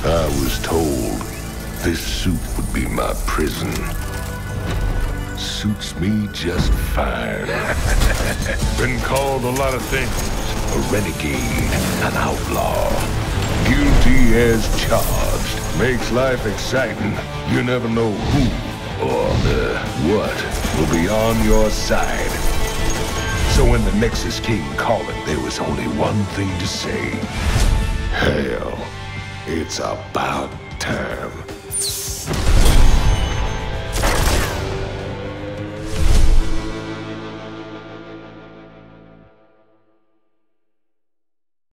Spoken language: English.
I was told this suit would be my prison. Suits me just fine. Been called a lot of things. A renegade, an outlaw. Guilty as charged. Makes life exciting. You never know who or what will be on your side. So when the Nexus came calling, there was only one thing to say. Hell, it's about time.